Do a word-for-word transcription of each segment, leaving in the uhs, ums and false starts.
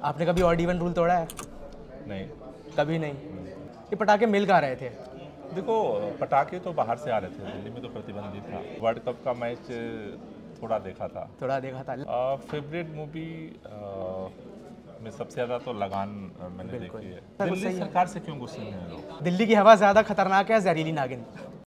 आपने कभी odd even rule तोड़ा है? नहीं। कभी नहीं। ये पटाखे मिल कहाँ रहे थे? देखो, पटाखे तो बाहर से आ रहे थे, दिल्ली में तो प्रतिबंधित था। वर्ल्ड कप का मैच थोड़ा देखा था। थोड़ा देखा था। फेवरेट मूवी में सबसे ज़्यादा तो लगान अ, मैंने देखी है। सर, दिल्ली सही है। सरकार से क्यों गुस्से में हैं लोग? दिल्ली की हवा ज़्यादा खतरनाक है, जहरीली नागिन।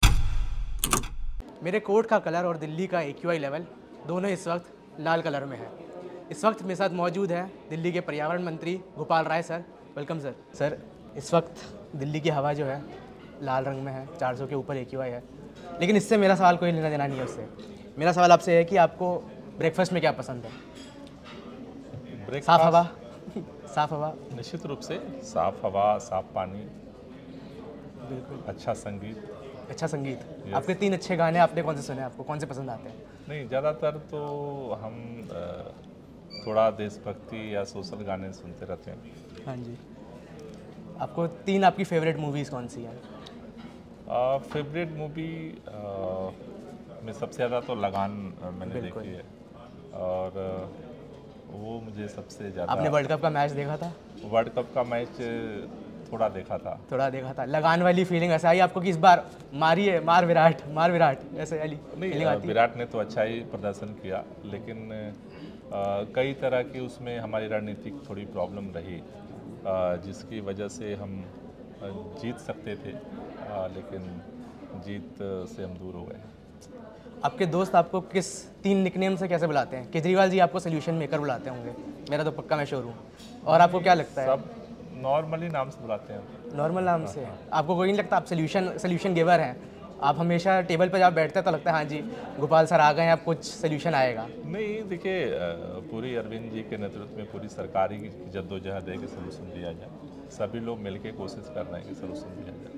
मेरे कोट का कलर और दिल्ली का एक्यूआई लेवल दोनों इस वक्त लाल कलर में है। इस वक्त मेरे साथ मौजूद है दिल्ली के पर्यावरण मंत्री Gopal Rai sir. Welcome sir. Sir, इस वक्त दिल्ली की हवा जो है लाल रंग में है, चार सौ के ऊपर एक्यूआई है, लेकिन इससे मेरा सवाल कोई लेना देना नहीं है उससे। मेरा सवाल आपसे है कि आपको ब्रेकफास्ट में क्या पसंद है? ब्रेकफास्ट साफ हवा साफ हवा निश्चित रूप से साफ हवा, साफ पानी, बिल्कुल। अच्छा संगीत। अच्छा संगीत। Yes. आपके तीन अच्छे गाने आपने कौन से सुने? आपको कौन से पसंद आते हैं? नहीं, ज़्यादातर तो हम अ, थोड़ा देशभक्ति या सोशल गाने सुनते रहते हैं। हाँ जी। आपको तीन आपकी फेवरेट मूवीज़ कौन सी हैं? फेवरेट मूवी में सबसे ज़्यादा तो लगान अ, मैंने बिल्कुल। देखी है, और अ, वो मुझे सबसे ज़्यादा। आपने वर्ल्ड कप का मैच देखा था? वर्ल्ड कप का मैच थोड़ा देखा था। थोड़ा देखा था। लगान वाली फीलिंग ऐसा आई आपको कि इस बार मारी है, मार विराट, मार विराट, ऐसे वाली नहीं, फीलिंग अ, आती है? विराट ने तो अच्छा ही प्रदर्शन किया, लेकिन अ, कई तरह की उसमें हमारी रणनीतिक थोड़ी प्रॉब्लम रही, अ, जिसकी वजह से हम अ, जीत सकते थे, अ, लेकिन जीत से हम दूर हो गए। आपके दोस्त आपको किस तीन निकनेम से कैसे बुलाते हैं? केजरीवाल जी आपको सोल्यूशन मेकर बुलाते होंगे, मेरा तो पक्का मैं श्योर हूँ। और आपको क्या लगता है? सब नॉर्मली नाम से बुलाते हैं। नॉर्मल नाम से? आपको कोई नहीं लगता आप सोल्यूशन सोल्यूशन गिवर हैं? आप हमेशा टेबल पर जब बैठते हैं तो लगता है हाँ जी गोपाल सर आ गए हैं, अब कुछ सोल्यूशन आएगा। नहीं, देखिए, अ, पूरी अरविंद जी के नेतृत्व में पूरी सरकारी की जद्दोजहद है कि सलूशन दिया जाए। सभी लोग मिलकर कोशिश कर रहे हैं कि सलूशन दिया जाए।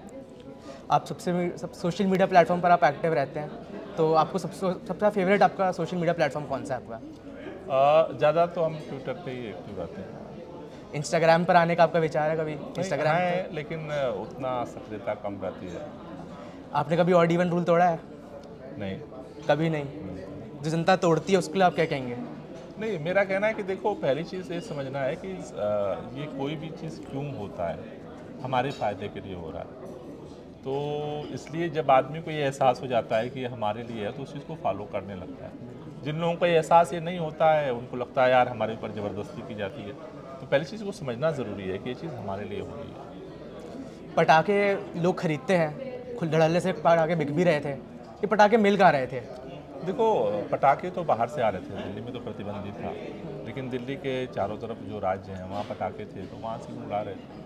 आप सबसे सब सोशल मीडिया प्लेटफॉर्म पर आप एक्टिव रहते हैं, तो आपको सबसे सबसे फेवरेट आपका सोशल मीडिया प्लेटफॉर्म कौन सा है आपका? अ, ज़्यादा तो हम ट्विटर पे ही एक्टिव रहते हैं। इंस्टाग्राम पर आने का आपका विचार है कभी? नहीं, इंस्टाग्राम है, लेकिन अ, उतना सक्रियता कम रहती है। आपने कभी ऑड इवन रूल तोड़ा है? नहीं। कभी नहीं। जो जनता तोड़ती है उसके लिए आप क्या कहेंगे? नहीं, मेरा कहना है कि देखो, पहली चीज़ ये समझना है कि अ, ये कोई भी चीज़ क्यों होता है, हमारे फ़ायदे के लिए हो रहा है। तो इसलिए जब आदमी को ये एहसास हो जाता है कि ये हमारे लिए है, तो उस चीज़ को फॉलो करने लगता है। जिन लोगों को ये एहसास ये नहीं होता है, उनको लगता है यार हमारे ऊपर ज़बरदस्ती की जाती है। तो पहली चीज़ को समझना ज़रूरी है कि ये चीज़ हमारे लिए हो रही है। पटाखे लोग खरीदते हैं, खुद धड़ल्ले से पटाखे बिक भी रहे थे, ये पटाखे मिल कहाँ रहे थे? देखो, पटाखे तो बाहर से आ रहे थे, दिल्ली में तो प्रतिबंधित था, लेकिन दिल्ली के चारों तरफ जो राज्य हैं वहाँ पटाखे थे, तो वहाँ से लोग उड़ा रहे थे।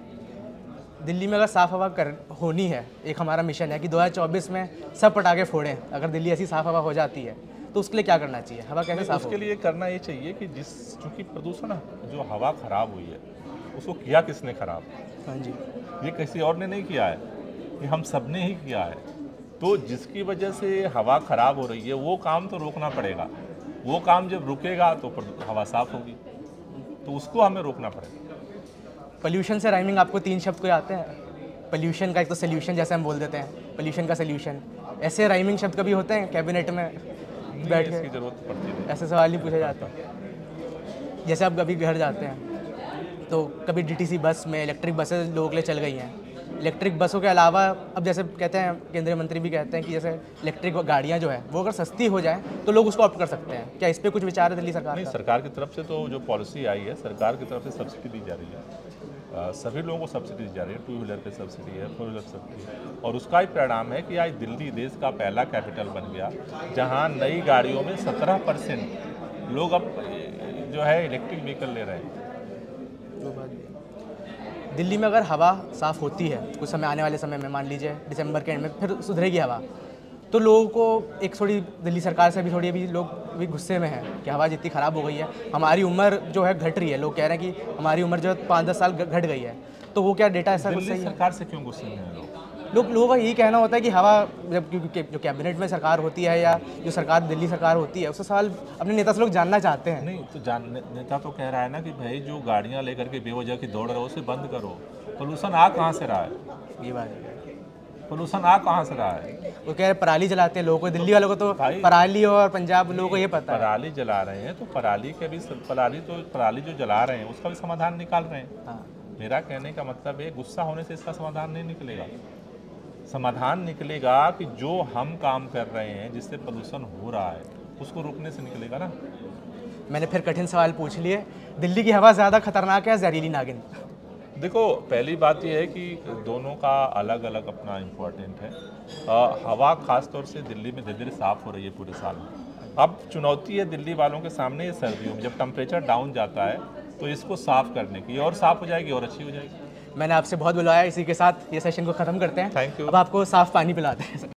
दिल्ली में अगर साफ़ हवा कर होनी है, एक हमारा मिशन है कि दो हज़ार चौबीस में सब पटाखे फोड़ें। अगर दिल्ली ऐसी साफ़ हवा हो जाती है तो उसके लिए क्या करना चाहिए? हवा कैसे साफ़ उसके होगी? लिए करना ये चाहिए कि जिस चूँकि प्रदूषण जो हवा खराब हुई है, उसको किया किसने खराब? हाँ जी। ये किसी और ने नहीं किया है, ये हम सब ने ही किया है। तो जिसकी वजह से हवा खराब हो रही है, वो काम तो रोकना पड़ेगा। वो काम जब रुकेगा तो प्रदू- हवा साफ होगी, तो उसको हमें रोकना पड़ेगा। पोल्यूशन से राइमिंग आपको तीन शब्द कोई आते हैं? पोल्यूशन का एक तो सोल्यूशन जैसे हम बोल देते हैं, पोल्यूशन का सोल्यूशन, ऐसे राइमिंग शब्द कभी होते हैं कैबिनेट में बैठ नहीं, इसकी के? जरूरत पड़ती नहीं। ऐसे सवाल नहीं पूछे जाते हैं। जैसे आप कभी घर जाते हैं तो कभी डीटीसी बस में इलेक्ट्रिक बसेस लोगों के लिए चल गई हैं। इलेक्ट्रिक बसों के अलावा अब जैसे कहते हैं, केंद्रीय मंत्री भी कहते हैं कि जैसे इलेक्ट्रिक गाड़ियाँ जो है वो अगर सस्ती हो जाए तो लोग उसको ऑप्ट कर सकते हैं। क्या इस पर कुछ विचार है दिल्ली सरकार नहीं, का? सरकार की तरफ से तो जो पॉलिसी आई है, सरकार की तरफ से सब्सिडी दी जा रही है। अ, सभी लोगों को सब्सिडी दी जा रही है। टू व्हीलर पे सब्सिडी है, फोर व्हीलर सब्सिडी है, और उसका ही परिणाम है कि आज दिल्ली देश का पहला कैपिटल बन गया जहां नई गाड़ियों में सत्रह परसेंट लोग अब जो है इलेक्ट्रिक व्हीकल ले रहे हैं। दिल्ली में अगर हवा साफ़ होती है कुछ समय आने वाले समय में, मान लीजिए दिसंबर के एंड में फिर सुधरेगी हवा, तो लोगों को एक थोड़ी दिल्ली सरकार से भी थोड़ी अभी लोग भी गुस्से में हैं कि हवा जितनी ख़राब हो गई है, हमारी उम्र जो है घट रही है। लोग कह रहे हैं कि हमारी उम्र जो है पाँच दस साल घट गई है, तो वो क्या डेटा ऐसा कुछ दिल्ली सही है? सरकार से क्यों गुस्से में हैं लोग? लोग लोगों का यही कहना होता है कि हवा जब क्योंकि जो कैबिनेट में सरकार होती है या जो सरकार दिल्ली सरकार होती है, उससे सवाल अपने नेता से लोग जानना चाहते हैं। नहीं, तो जान ने, नेता तो कह रहा है ना कि भाई जो गाड़ियां लेकर के बेवजह की दौड़ रहे हो उसे बंद करो। पोल्यूशन आ कहाँ से रहा है? ये बात है। पोल्यूशन आ कहाँ से रहा है? वो कह रहे पराली जलाते हैं लोगों को, दिल्ली वालों को तो भाई- पराली और पंजाब लोगों को ये पता है। पराली जला रहे हैं तो पराली के भी पराली तो पराली जो जला रहे हैं उसका भी समाधान निकाल रहे हैं। हाँ, मेरा कहने का मतलब है गुस्सा होने से इसका समाधान नहीं निकलेगा। समाधान निकलेगा कि जो हम काम कर रहे हैं जिससे प्रदूषण हो रहा है उसको रोकने से निकलेगा ना। मैंने फिर कठिन सवाल पूछ लिए, दिल्ली की हवा ज़्यादा खतरनाक है जहरीली नागिन? देखो, पहली बात यह है कि दोनों का अलग अलग अपना इम्पोर्टेंट है। अ, हवा खास तौर से दिल्ली में धीरे धीरे साफ़ हो रही है पूरे साल में। अब चुनौती है दिल्ली वालों के सामने ये सर्दियों में जब टेम्परेचर डाउन जाता है तो इसको साफ़ करने की, और साफ़ हो जाएगी और अच्छी हो जाएगी। मैंने आपसे बहुत बुलवाया, इसी के साथ ये सेशन को ख़त्म करते हैं। Thank you. अब आपको साफ़ पानी पिलाते हैं।